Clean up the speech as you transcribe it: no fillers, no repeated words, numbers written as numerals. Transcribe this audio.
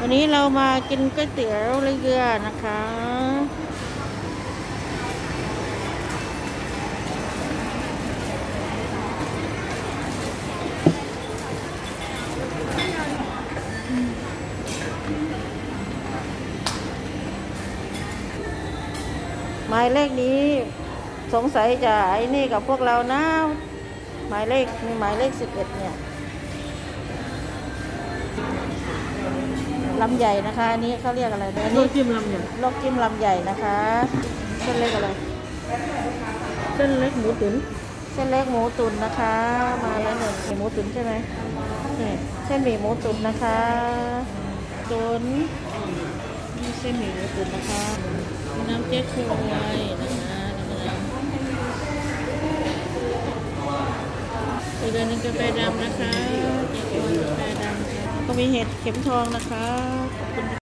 วันนี้เรามากินก๋วยเตี๋ยวเรือนะคะหมายเลขนี้สงสัยจะไอ้นี่กับพวกเรานะหมายเลขมีหมายเลข11เนี่ยลำใหญ่นะคะอันนี้เขาเรียกอะไรนะอันนี้ลวกจิ้มลำใหญ่ลวกจิ้มลำใหญ่นะคะเส้นเล็กอะไรเส้นเล็กหมูตุ๋นเส้นเล็กหมูตุ๋นนะคะมาแล้วหนึ่งหมูตุ๋นใช่ไหมนี่เส้นหมี่หมูตุ๋นนะคะตุ๋นนี่เส้นหมี่หมูตุ๋นนะคะน้ำเจ๊กฮวยนะคะอีกอันหนึงกาแฟดำนะคะเจ๊กฮวยกาแฟดำค่ะก็มีเห็ดเข็มทองนะคะขอบคุณ